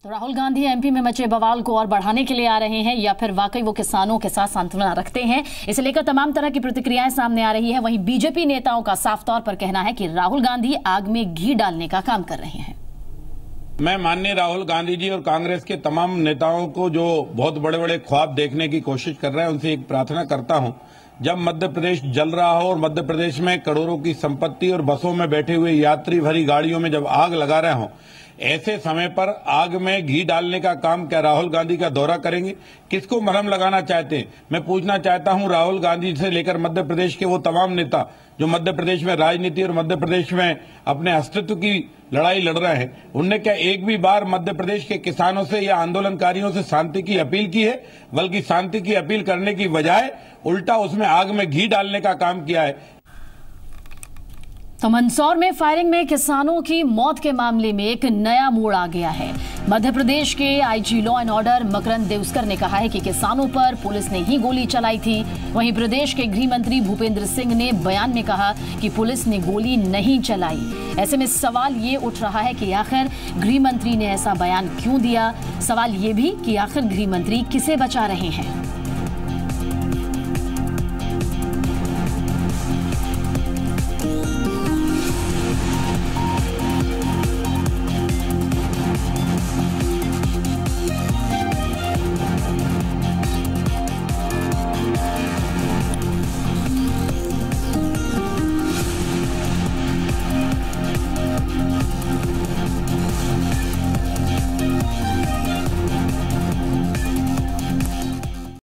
तो राहुल गांधी एमपी में मचे बवाल को और बढ़ाने के लिए आ रहे हैं या फिर वाकई वो किसानों के साथ सांत्वना रखते हैं, इसे लेकर तमाम तरह की प्रतिक्रियाएं सामने आ रही है। वहीं बीजेपी नेताओं का साफ तौर पर कहना है कि राहुल गांधी आग में घी डालने का काम कर रहे हैं। मैं माननीय राहुल गांधी जी और कांग्रेस के तमाम नेताओं को जो बहुत बड़े बड़े ख्वाब देखने की कोशिश कर रहे हैं, उनसे एक प्रार्थना करता हूं, जब मध्य प्रदेश जल रहा हो और मध्य प्रदेश में करोड़ों की संपत्ति और बसों में बैठे हुए यात्री भरी गाड़ियों में जब आग लगा रहे हों, ऐसे समय पर आग में घी डालने का काम क्या राहुल गांधी का दौरा करेंगे? किसको मरहम लगाना चाहते हैं? मैं पूछना चाहता हूं राहुल गांधी से लेकर मध्य प्रदेश के वो तमाम नेता जो मध्य प्रदेश में राजनीति और मध्य प्रदेश में अपने अस्तित्व की लड़ाई लड़ रहे हैं, उनने क्या एक भी बार मध्य प्रदेश के किसानों से या आंदोलनकारियों से शांति की अपील की है? बल्कि शांति की अपील करने की बजाय उल्टा उसमें आग में घी डालने का काम किया है। तो मंदसौर में फायरिंग में किसानों की मौत के मामले में एक नया मोड़ आ गया है। मध्य प्रदेश के IG law and order Makarand Deoskar ने कहा है कि किसानों पर पुलिस ने ही गोली चलाई थी। वहीं प्रदेश के गृह मंत्री भूपेंद्र सिंह ने बयान में कहा कि पुलिस ने गोली नहीं चलाई। ऐसे में सवाल ये उठ रहा है कि आखिर गृह मंत्री ने ऐसा बयान क्यों दिया। सवाल ये भी कि आखिर गृह मंत्री किसे बचा रहे हैं।